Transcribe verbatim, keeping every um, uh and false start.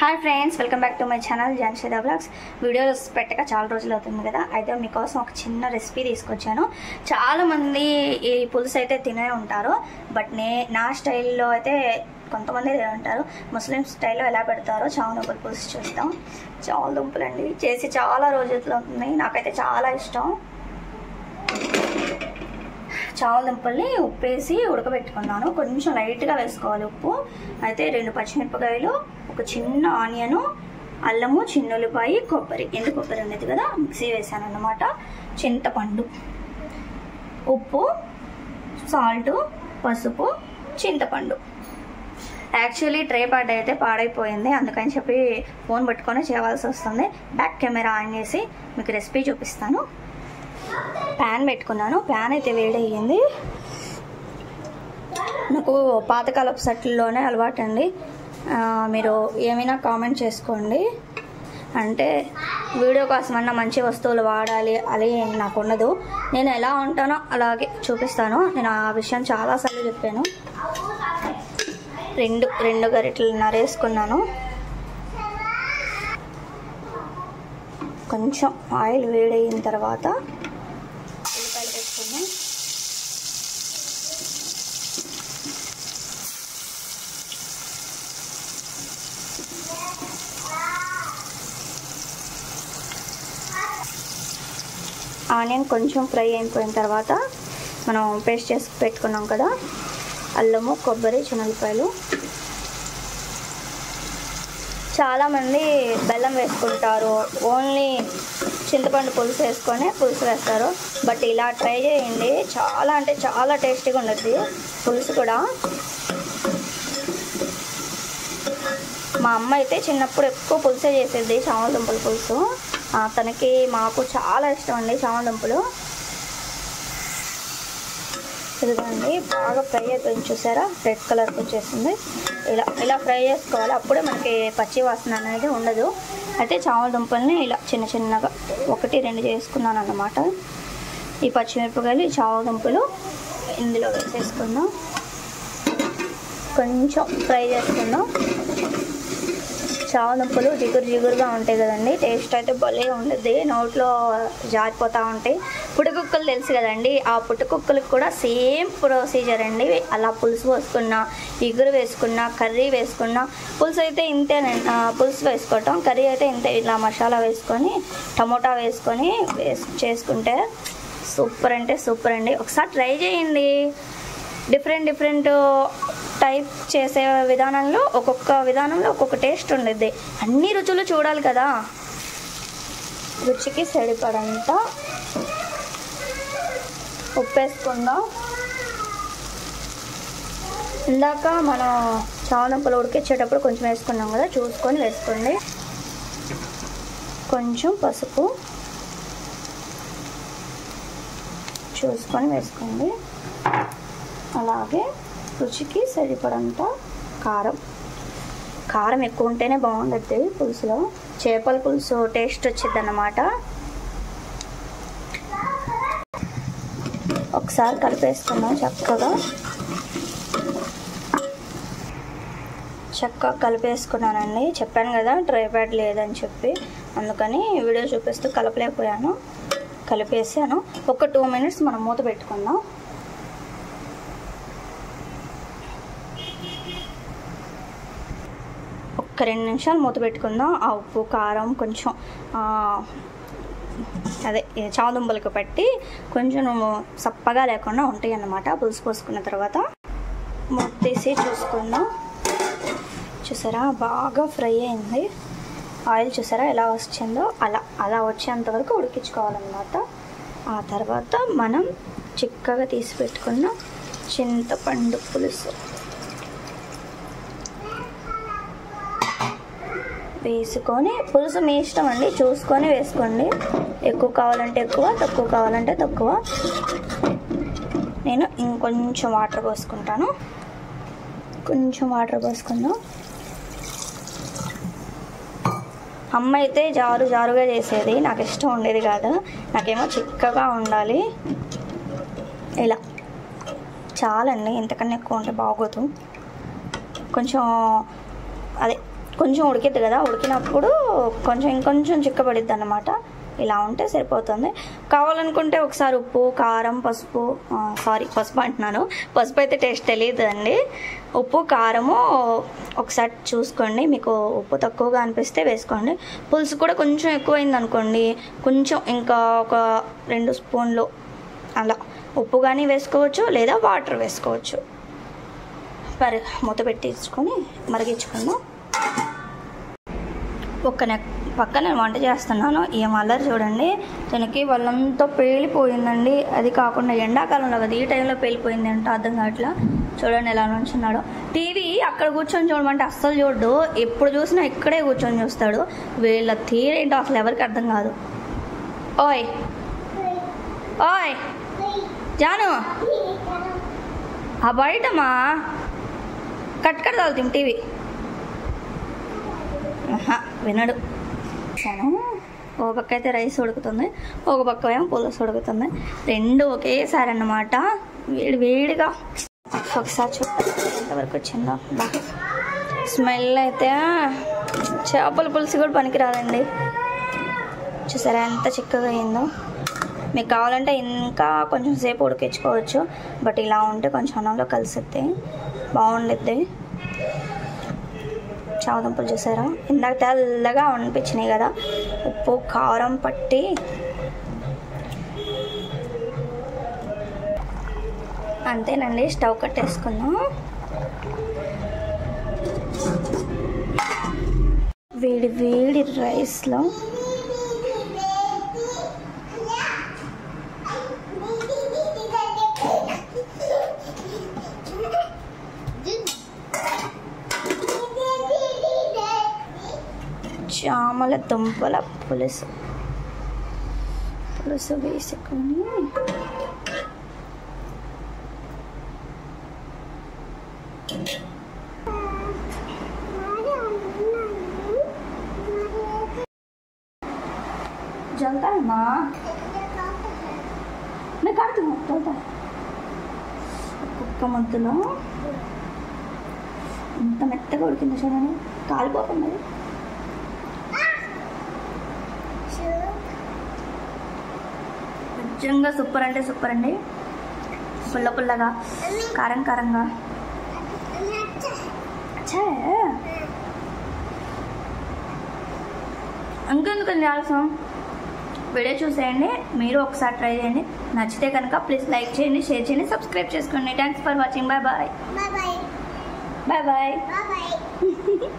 Hi friends, welcome back to my channel Janshida vlogs. Videos పెట్టక చాలా రోజులు అవుతుంది కదా, అయితే మీకోసం ఒక చిన్న రెసిపీ తీసుకొచ్చాను. చాలామంది ఈ పులుసు అయితే తినే ఉంటారు, బట్ నే నా స్టైల్లో అయితే కొంతమంది తినే ఉంటారు. ముస్లిం స్టైల్లో ఎలా పెడతారో చామా దుంపల పులుసు చూస్తాం. చామా దుంపలు అండి చేసి చాలా రోజులు అవుతుంది, నాకైతే చాలా ఇష్టం. చామా దుంపల్ని ఉప్పు వేసి ఉడకబెట్టుకున్నాను. కొంచెం లైట్గా వేసుకోవాలి ఉప్పు. అయితే రెండు పచ్చిమిరపకాయలు, ఒక చిన్న ఆనియను, అల్లము, చిన్న ఉల్లిపాయ, కొబ్బరి, ఎండు కొబ్బరి అనేది కదా మిక్సీ వేసాను అన్నమాట. చింతపండు, ఉప్పు, సాల్ట్, పసుపు, చింతపండు. యాక్చువల్లీ ట్రే పాడ్ అయితే పాడైపోయింది, అందుకని చెప్పి ఫోన్ పట్టుకొని చేయవలసి వస్తుంది. బ్యాక్ కెమెరా ఆన్ చేసి మీకు రెసిపీ చూపిస్తాను. ప్యాన్ పెట్టుకున్నాను. ప్యాన్ అయితే వేడయ్యింది. నాకు పాతకాలపు సెట్లలోనే అలవాటు అండి. మీరు ఏమైనా కామెంట్ చేసుకోండి, అంటే వీడియో కోసమన్నా మంచి వస్తువులు వాడాలి అది నాకు ఉండదు. నేను ఎలా ఉంటానో అలాగే చూపిస్తాను. నేను ఆ విషయం చాలాసార్లు చెప్పాను. రెండు రెండు గరిటెలు నరేసుకున్నాను. కొంచెం ఆయిల్ వేడయిన తర్వాత ఉల్లిపాయలు వేసుకున్నాం. ఆనియన్ కొంచెం ఫ్రై అయిపోయిన తర్వాత మనం పేస్ట్ చేసి పెట్టుకున్నాం కదా అల్లము, కొబ్బరి, చిన్నపాయలు. చాలామంది బెల్లం వేసుకుంటారు, ఓన్లీ చింతపండు పులుసు వేసుకొని పులుసు వేస్తారు. బట్ ఇలా ట్రై చేయండి, చాలా అంటే చాలా టేస్టీగా ఉంటుంది పులుసు కూడా. మా అమ్మ అయితే చిన్నప్పుడు ఎక్కువ పులుసే చేసేది, చామా దుంపల పులుసు. తనకి మాకు చాలా ఇష్టం అండి చామా దుంపలు. ఇదిగోండి బాగా ఫ్రై అయిపోయింది, చూసారా రెడ్ కలర్కి వచ్చేసింది. ఇలా ఇలా ఫ్రై చేసుకోవాలి, అప్పుడే మనకి పచ్చి వాసన అనేది ఉండదు. అయితే చామా దుంపల్ని ఇలా చిన్న చిన్నగా ఒకటి రెండు చేసుకున్నాను అన్నమాట. ఈ పచ్చిమిరపకాయలు, ఈ చామా దుంపలు ఇందులో వేసేసుకుందాం. కొంచెం ఫ్రై చేసుకుందాం. చామా దుంపలు జిగురు జిగురుగా ఉంటాయి కదండి, టేస్ట్ అయితే భలే ఉంటుంది, నోట్లో జారిపోతూ ఉంటాయి. పుట్టుకుక్కలు తెలుసు కదండి, ఆ పుట్టుకుక్కలకు కూడా సేమ్ ప్రొసీజర్ అండి. అలా పులుసు పోసుకున్నా, ఇగురు వేసుకున్నా, కర్రీ వేసుకున్నా. పులుసు అయితే ఇంతేనండి, పులుసు వేసుకోవటం. కర్రీ అయితే ఇంతే, ఇలా మసాలా వేసుకొని టమోటా వేసుకొని వేసు చేసుకుంటే సూపర్ అంటే సూపర్ అండి. ఒకసారి ట్రై చేయండి. డిఫరెంట్ డిఫరెంట్ టైప్ చేసే విధానంలో ఒక్కొక్క విధానంలో ఒక్కొక్క టేస్ట్ ఉండేది. అన్ని రుచులు చూడాలి కదా. రుచికి సరిపడంత ఉప్పు వేసుకుందాం. ఇందాక మనం చామా దుంపలు ఉడికించేటప్పుడు కొంచెం వేసుకున్నాం కదా, చూసుకొని వేసుకోండి. కొంచెం పసుపు చూసుకొని వేసుకోండి. అలాగే రుచికి సరిపడంత కారం. కారం ఎక్కువ ఉంటేనే బాగుంటుంది పులుసులో, చేపల పులుసు టేస్ట్ వచ్చింది అన్నమాట. ఒకసారి కలిపేసుకున్నాం చక్కగా. చక్కగా కలిపేసుకున్నానండి. చెప్పాను కదా ట్రై ప్యాడ్ లేదని చెప్పి, అందుకని వీడియో చూపిస్తూ కలపలేకపోయాను. కలిపేసాను. ఒక టూ మినిట్స్ మనం మూత పెట్టుకుందాం. ఒక రెండు నిమిషాలు మూత పెట్టుకుందాం. ఆ ఉప్పు కారం కొంచెం అదే చామా దుంపలకు పట్టి కొంచెం సప్పగా లేకుండా ఉంటాయి అన్నమాట. పులుసు పోసుకున్న తర్వాత మూత తీసి చూసుకుందాం. చూసారా బాగా ఫ్రై అయింది. ఆయిల్ చూసారా ఎలా వచ్చిందో, అలా అలా వచ్చేంత వరకు ఉడికించుకోవాలన్నమాట. ఆ తర్వాత మనం చిక్కగా తీసి పెట్టుకున్న చింతపండు పులుసు వేసుకొని, పులుసు మీ ఇష్టం అండి, చూసుకొని వేసుకోండి. ఎక్కువ కావాలంటే ఎక్కువ, తక్కువ కావాలంటే తక్కువ. నేను ఇంకొంచెం వాటర్ పోసుకుంటాను. కొంచెం వాటర్ పోసుకుందాం. అమ్మ అయితే జారు జారుగా చేసేది, నాకు ఇష్టం ఉండేది కాదు. నాకేమో చిక్కగా ఉండాలి. ఇలా చాలండి, ఇంతకన్నా ఎక్కువ ఉంటే బాగోదు. కొంచెం అదే కొంచెం ఉడికిద్ది కదా, ఉడికినప్పుడు కొంచెం ఇంకొంచెం చిక్కబడిద్ది అన్నమాట. ఇలా ఉంటే సరిపోతుంది. కావాలనుకుంటే ఒకసారి ఉప్పు, కారం, పసుపు, సారీ పసుపు అంటున్నాను, పసుపు అయితే టేస్ట్ తెలియదు అండి. ఉప్పు, కారము ఒకసారి చూసుకోండి. మీకు ఉప్పు తక్కువగా అనిపిస్తే వేసుకోండి. పులుసు కూడా కొంచెం ఎక్కువైంది అనుకోండి, కొంచెం ఇంకా ఒక రెండు స్పూన్లు అలా ఉప్పు కానీ వేసుకోవచ్చు, లేదా వాటర్ వేసుకోవచ్చు. మరి మూత పెట్టించుకొని మరిగించుకుందాం. ఒక్క నెక్ పక్కన నేను వంట చేస్తున్నాను. ఏం అల్లరి చూడండి, తనకి వాళ్ళంతా పేలిపోయిందండి. అది కాకుండా ఎండాకాలంలో కదా, ఈ టైంలో పేలిపోయింది అంటే అర్థం కావట్లా. చూడండి ఎలా నుంచున్నాడు. టీవీ అక్కడ కూర్చొని చూడమంటే అస్సలు చూడడు, ఎప్పుడు చూసినా ఇక్కడే కూర్చొని చూస్తాడు. వీళ్ళ తీరేంటో అసలు ఎవరికి అర్థం కాదు. ఓయ్ ఓయ్ జాను, ఆ బయటమా కట్ కట్ తాగుతాం టీవీ. వినడు. ఒక పక్క అయితే రైస్ ఉడుకుతుంది, ఒక పక్క ఏమో పులుసు ఉడుకుతుంది. రెండు ఒకేసారి అన్నమాట, వేడి వేడిగా. ఒకసారి చూడండి ఎంతవరకు వచ్చిందో. బా స్మెల్ అయితే చేపల పులుసు కూడా పనికిరాదండి. చూసారా ఎంత చిక్కగా అయిందో. మీకు కావాలంటే ఇంకా కొంచెం సేపు ఉడికించుకోవచ్చు, బట్ ఇలా ఉంటే కొంచెం అన్నంలో కలిసిద్ది, బాగుండిద్ది. చామదుంపలు చూసారా ఇందాక తెల్లగా అనిపించినాయి కదా, ఉప్పు కారం పట్టి. అంతేనండి, స్టవ్ కట్టేసుకుందాం. వేడి వేడి రైస్లో చామల దుంపల పులుసు పులుసు వేసుకొని జల్తా అమ్మా నేను కడుతున్నా జల్తా. కుక్క ముద్దలో ఎంత మెత్తగా ఉడికింది చూడండి, కాలిపోతుంది. నిజంగా సూపర్ అంటే సూపర్ అండి. పుల్ల పుల్లగా, కారం కారంగా. ఇంకెందుకండి ఆలస్యం, వీడియో చూసేయండి, మీరు ఒకసారి ట్రై చేయండి. నచ్చితే కనుక ప్లీజ్ లైక్ చేయండి, షేర్ చేయండి, సబ్స్క్రైబ్ చేసుకోండి. Thanks for watching. Bye bye bye bye bye.